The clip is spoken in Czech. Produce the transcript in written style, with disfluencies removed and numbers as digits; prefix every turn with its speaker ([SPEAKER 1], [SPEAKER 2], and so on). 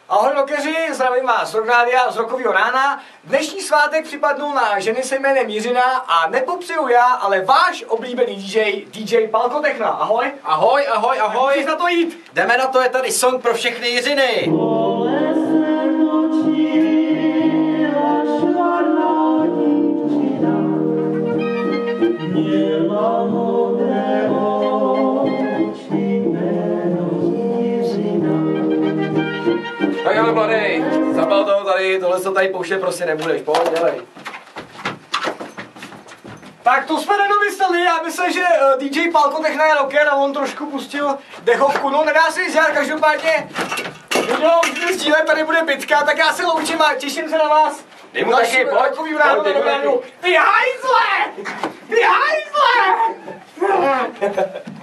[SPEAKER 1] Ahoj rockeři, zdravím vás z Rockrádia z Rockovýho rána. Dnešní svátek připadnul na ženy se jménem Jiřina a nepopřeju já, ale váš oblíbený DJ Palko Techna. Ahoj.
[SPEAKER 2] Ahoj, ahoj, ahoj.
[SPEAKER 1] Můžeš na to jít?
[SPEAKER 2] Jdeme na to, je tady song pro všechny Jiřiny.
[SPEAKER 3] Tak ale mladej, zapal toho tady, tohle se tady pouštět prostě nebudeš, pojď, dělej.
[SPEAKER 1] Tak to jsme nedomysleli, já myslím, že DJ Palko Techna je rocker a on trošku pustil dechovku, no nedá se říct, každopádně video můžete sdílet, tady bude bitka, tak já se loučím a těším se na vás.
[SPEAKER 3] Dej mu taky, pojď,
[SPEAKER 1] Ty hajzle! Ty hajzle!